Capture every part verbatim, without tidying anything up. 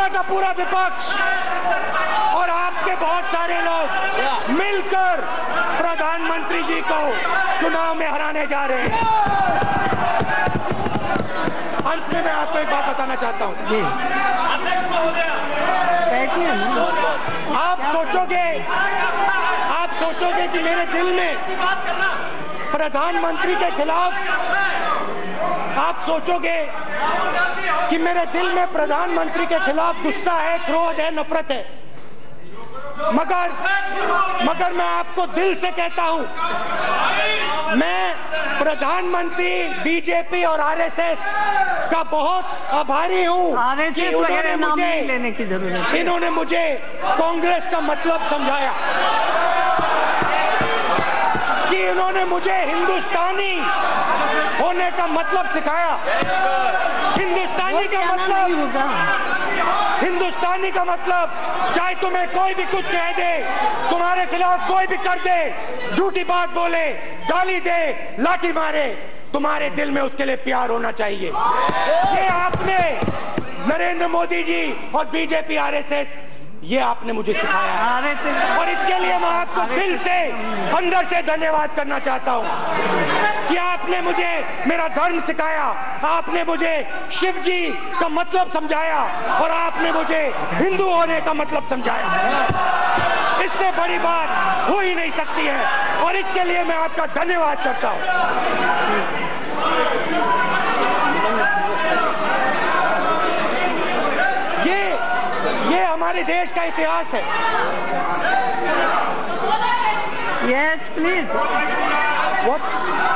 पूरा का पूरा विपक्ष और आपके बहुत सारे लोग मिलकर प्रधानमंत्री जी को चुनाव में हराने जा रहे हैं। अंत में मैं आपको एक बात बताना चाहता हूँ। आप सोचोगे आप सोचोगे कि मेरे दिल में प्रधानमंत्री के खिलाफ आप सोचोगे कि मेरे दिल में प्रधानमंत्री के खिलाफ गुस्सा है, क्रोध है, नफरत है, मगर मगर मैं आपको दिल से कहता हूं, मैं प्रधानमंत्री, बीजेपी और आरएसएस का बहुत आभारी हूं कि उन्होंने मुझे लेने की जरूरत है। इन्होंने मुझे कांग्रेस का मतलब समझाया, कि इन्होंने मुझे हिंदुस्तानी होने का मतलब सिखाया। हिंदुस्तानी का मतलब हिंदुस्तानी का मतलब चाहे तुम्हें कोई भी कुछ कह दे, तुम्हारे खिलाफ कोई भी कर दे, झूठी बात बोले, गाली दे, लाठी मारे, तुम्हारे दिल में उसके लिए प्यार होना चाहिए। ये आपने नरेंद्र मोदी जी और बीजेपी, आरएसएस, ये आपने मुझे सिखाया है और इसके लिए मैं आपको दिल से, अंदर से धन्यवाद करना चाहता हूँ कि आपने मुझे मेरा धर्म सिखाया, आपने मुझे शिव जी का मतलब समझाया और आपने मुझे हिंदू होने का मतलब समझाया। इससे बड़ी बात हो ही नहीं सकती है और इसके लिए मैं आपका धन्यवाद करता हूँ। ये हमारे देश का इतिहास है। Yes please. What?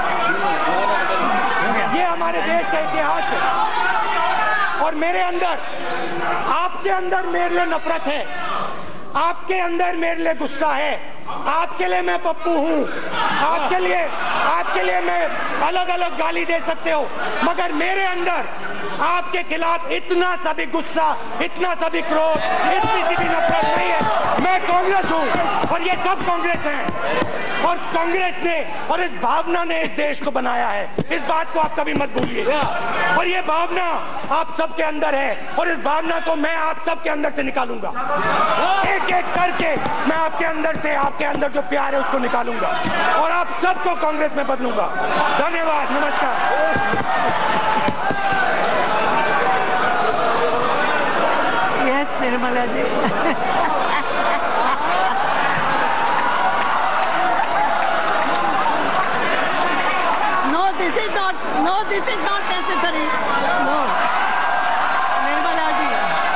ये हमारे देश का इतिहास है और मेरे अंदर, आपके अंदर मेरे लिए नफरत है, आपके अंदर मेरे लिए गुस्सा है, आपके लिए मैं पप्पू हूँ, आपके लिए आपके लिए मैं अलग अलग गाली दे सकते हो, मगर मेरे अंदर आपके खिलाफ इतना सा भी गुस्सा, इतना सा भी क्रोध, इतनी सी भी नफरत नहीं है। मैं कांग्रेस हूँ और ये सब कांग्रेस हैं और कांग्रेस ने और इस भावना ने इस देश को बनाया है। इस बात को आप कभी मत भूलिए और ये भावना आप सबके अंदर है और इस भावना को मैं आप सबके अंदर से निकालूंगा। एक एक करके मैं आपके अंदर से, आपके अंदर जो प्यार है उसको निकालूंगा और आप सबको कांग्रेस में बदलूंगा। धन्यवाद, नमस्कार। Yes Nirmala ji. No this is not no this is not necessary. No Nirmala ji.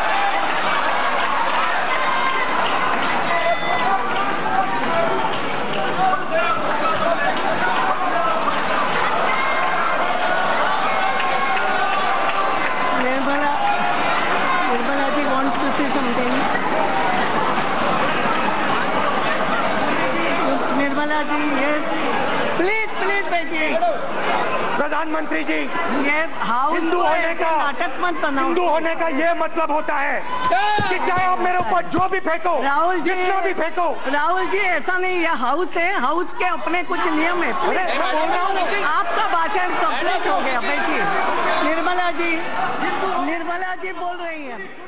Nirmala Nirmala ji wants to say something. Nirmala ji, yes, please please बैठिए। प्रधानमंत्री जी, ये हाउस हिंदू होने का नाटक मत बनाओ। हिंदू होने का ये मतलब होता है कि चाहे आप मेरे ऊपर जो भी फेंको, राहुल जी, जितना भी फेंको। राहुल जी ऐसा नहीं, ये हाउस है, हाउस के अपने कुछ नियम है। अरे मैं बोल रहा हूँ, आपका भाषण कंप्लीट हो गया, बैठिए। निर्मला जी निर्मला जी बोल रही हैं।